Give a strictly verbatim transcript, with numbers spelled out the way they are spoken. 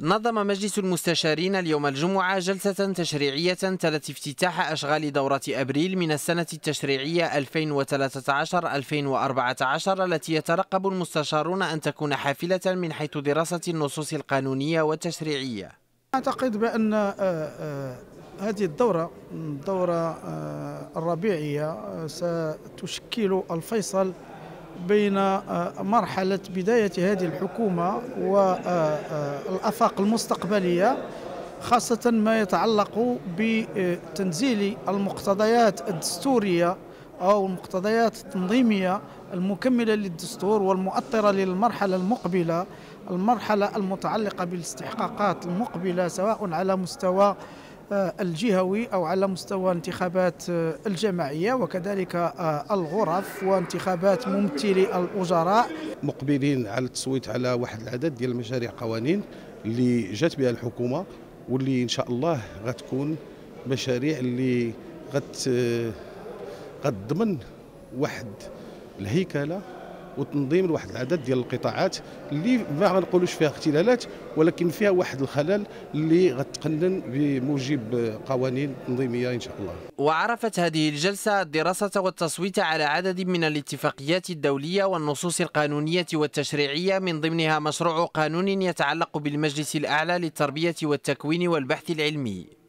نظم مجلس المستشارين اليوم الجمعة جلسة تشريعية تلت افتتاح أشغال دورة أبريل من السنة التشريعية ألفين وثلاثة عشر ألفين وأربعة عشر التي يترقب المستشارون أن تكون حافلة من حيث دراسة النصوص القانونية والتشريعية. أعتقد بأن هذه الدورة الدورة الربيعية ستشكل الفيصل بين مرحلة بداية هذه الحكومة والآفاق المستقبلية، خاصة ما يتعلق بتنزيل المقتضيات الدستورية أو المقتضيات التنظيمية المكملة للدستور والمؤطرة للمرحلة المقبلة، المرحلة المتعلقة بالاستحقاقات المقبلة سواء على مستوى الجهوي أو على مستوى انتخابات الجماعية وكذلك الغرف وانتخابات ممثلي الوزراء. مقبلين على التصويت على واحد العدد ديال المشاريع قوانين اللي جات بها الحكومة، واللي إن شاء الله غتكون مشاريع اللي غت غتضمن واحد الهيكلة وتنظيم لواحد العدد ديال القطاعات اللي ما غنقولوش فيها اختلالات، ولكن فيها واحد الخلل اللي غتقنن بموجب قوانين تنظيميه ان شاء الله. وعرفت هذه الجلسه الدراسه والتصويت على عدد من الاتفاقيات الدوليه والنصوص القانونيه والتشريعيه، من ضمنها مشروع قانون يتعلق بالمجلس الاعلى للتربيه والتكوين والبحث العلمي.